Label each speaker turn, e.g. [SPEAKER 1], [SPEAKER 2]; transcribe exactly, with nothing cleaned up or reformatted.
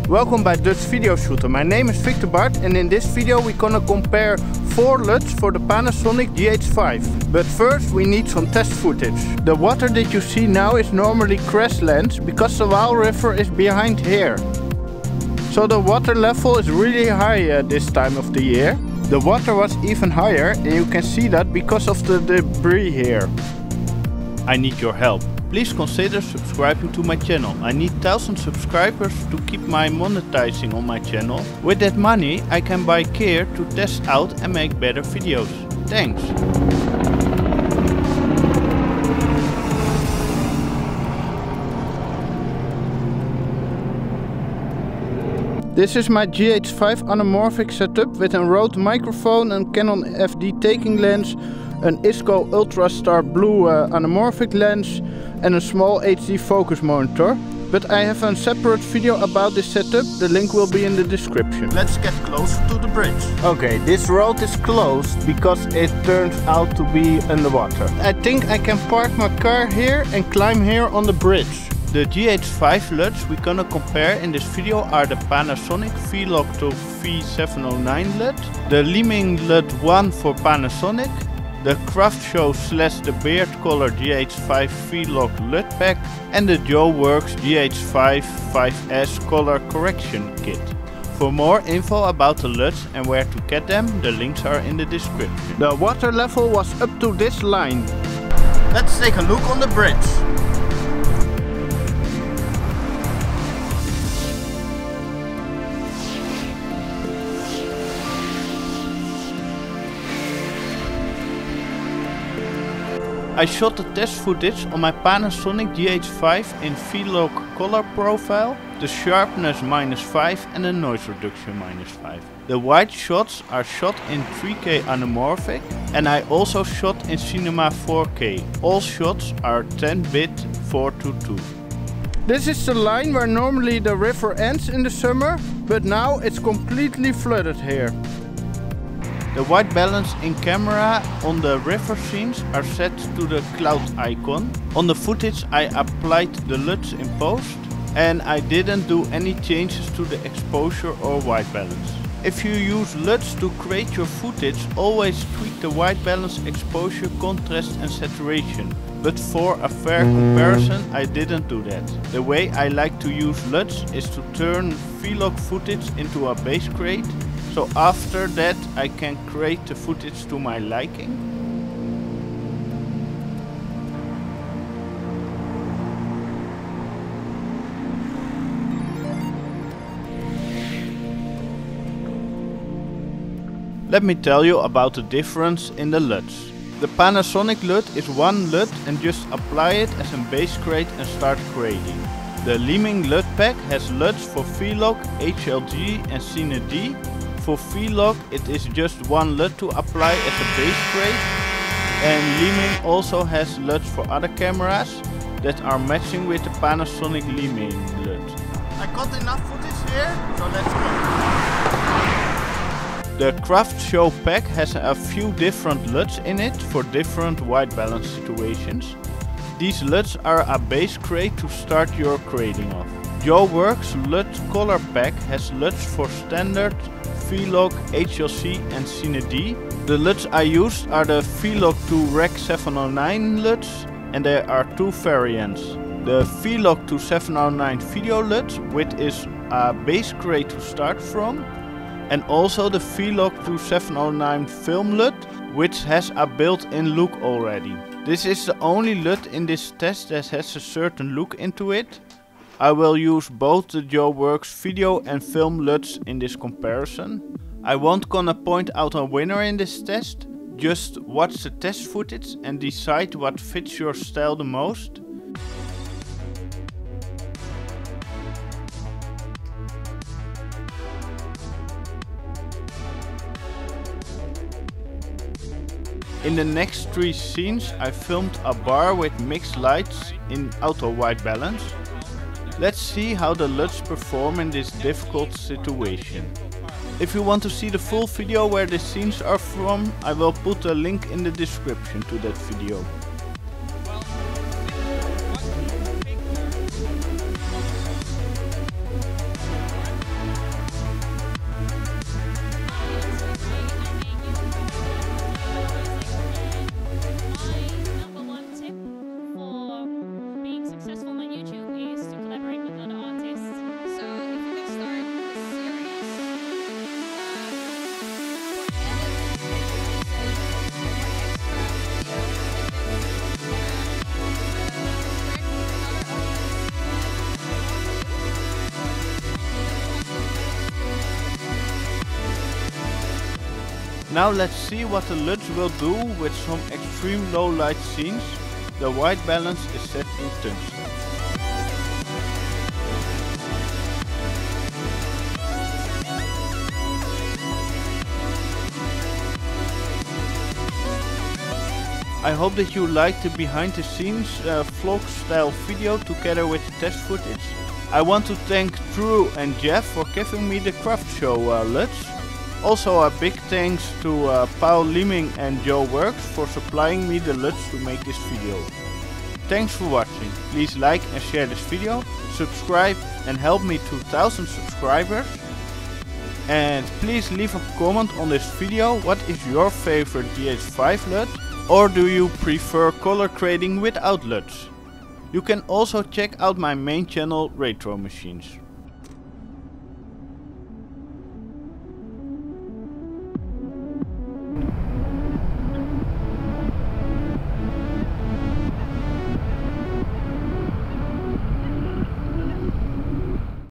[SPEAKER 1] Welcome by Dutch Video Shooter. My name is Victor Bart and in this video we're gonna compare four L U Ts for the Panasonic G H five. But first we need some test footage. The water that you see now is normally grasslands because the Waal River is behind here. So the water level is really high uh, this time of the year. The water was even higher and you can see that because of the debris here. I need your help. Please consider subscribing to my channel. I need one thousand subscribers to keep my monetizing on my channel. With that money I can buy gear to test out and make better videos. Thanks! This is my G H five anamorphic setup with a Rode microphone and Canon F D taking lens, an Isco Ultrastar Blue uh, anamorphic lens and a small H D focus monitor. But I have a separate video about this setup, the link will be in the description. Let's get closer to the bridge. Okay, this road is closed because it turns out to be underwater. I think I can park my car here and climb here on the bridge. The G H five L U Ts we're gonna compare in this video are the Panasonic V-Log to V seven oh nine L U T, the Li-Ming L U T one for Panasonic, the Craftshow slash the Beard Color G H five V-Log L U T pack and the JoeWorks G H five five S color correction kit. For more info about the L U Ts and where to get them, the links are in the description. The water level was up to this line. Let's take a look on the bridge. I shot the test footage on my Panasonic G H five in V-Log color profile, the sharpness minus five and the noise reduction minus five. The wide shots are shot in three K anamorphic and I also shot in Cinema four K. All shots are ten bit four two two. This is the line where normally the river ends in the summer, but now it's completely flooded here. The white balance in camera on the river scenes are set to the cloud icon. On the footage I applied the L U Ts in post and I didn't do any changes to the exposure or white balance. If you use L U Ts to create your footage, always tweak the white balance, exposure, contrast and saturation. But for a fair comparison I didn't do that. The way I like to use L U Ts is to turn V-Log footage into a base grade. So after that I can create the footage to my liking. Let me tell you about the difference in the L U Ts. The Panasonic L U T is one L U T and just apply it as a base grade and start grading. The Li-Ming L U T pack has L U Ts for V-Log, H L G and Cine D. For V-Log it is just one L U T to apply as a base grade, and Li-Ming also has L U Ts for other cameras that are matching with the Panasonic Li-Ming L U T. I got enough footage here, so let's go. The Craftshow pack has a few different L U Ts in it for different white balance situations. These L U Ts are a base grade to start your grading off. JoeWorks L U T color pack has L U Ts for standard, V-Log, H L C and Cine D. The L U Ts I used are the V-Log to Rec seven oh nine L U Ts and there are two variants. The V-Log to seven oh nine Video L U T, which is a base grade to start from, and also the V-Log to seven oh nine Film L U T, which has a built-in look already. This is the only L U T in this test that has a certain look into it. I will use both the JoeWorks video and film L U Ts in this comparison. I won't gonna point out a winner in this test, just watch the test footage and decide what fits your style the most. In the next three scenes I filmed a bar with mixed lights in auto white balance. Let's see how the L U Ts perform in this difficult situation. If you want to see the full video where the scenes are from, I will put a link in the description to that video. Now let's see what the L U Ts will do with some extreme low light scenes. The white balance is set in tungsten. I hope that you liked the behind the scenes uh, vlog style video together with the test footage. I want to thank Drew and Jeff for giving me the craft show uh, L U Ts. Also a big thanks to uh, Paul Leeming and Joe Works for supplying me the L U Ts to make this video. Thanks for watching. Please like and share this video, subscribe and help me to one thousand subscribers. And please leave a comment on this video. What is your favorite G H five L U T? Or do you prefer color grading without L U Ts? You can also check out my main channel Retro Machines.